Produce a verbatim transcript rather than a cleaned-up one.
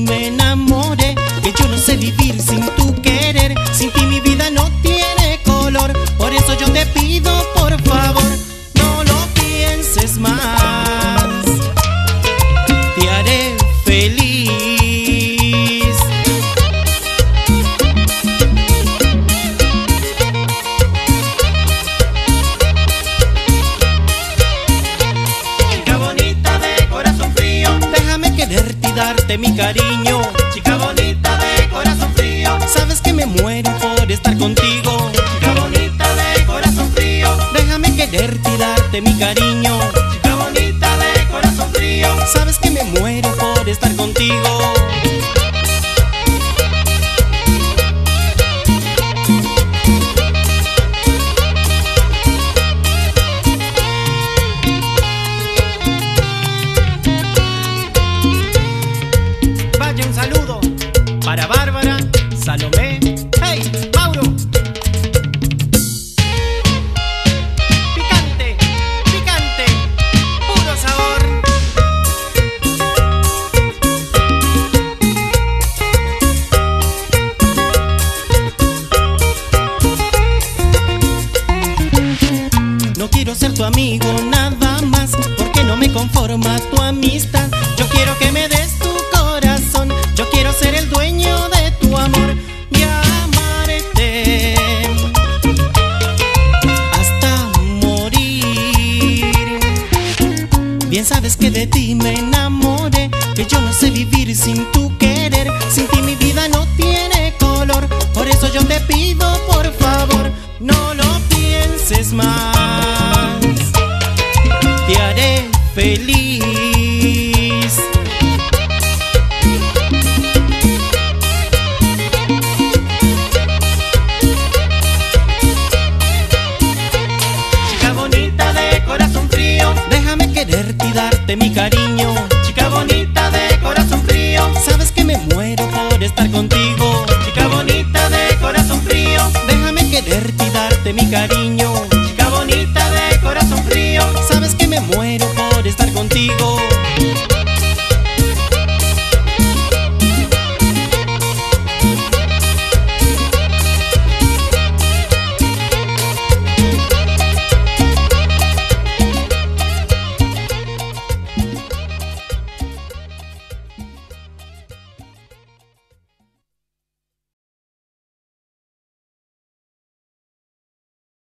me enamoré, que yo no sé vivir sin tu querer. Sin ti mi vida no tiene color, por eso yo te pido por favor, no lo pienses más, te haré feliz. Chica bonita de corazón frío, Déjame quererte y darte mi cariño. chica bonita de corazón frío, Sabes que me muero por estar contigo. chica bonita de corazón frío, Déjame quererte y darte mi cariño. chica bonita de corazón frío. Sabes que me muero por estar contigo. Vaya un saludo para Bárbara, Salomé, hey, Mauro. Picante, picante, puro sabor. No quiero ser tu amigo nada más, porque no me conforma tu amistad. Yo quiero que me des tu corazón, yo quiero ser el dueño de tu amor y amarte hasta morir. Bien sabes que de ti me enamoré, que yo no sé vivir sin tu querer. Sin ti mi vida no tiene color, por eso yo te pido por favor, no lo pienses más, te haré feliz. Chica bonita de corazón frío, Déjame quererte y darte mi cariño. chica bonita de corazón frío, Sabes que me muero por estar contigo. chica bonita de corazón frío, Déjame quererte y darte mi cariño. chica bonita de corazón frío. Sabes que me muero por estar contigo.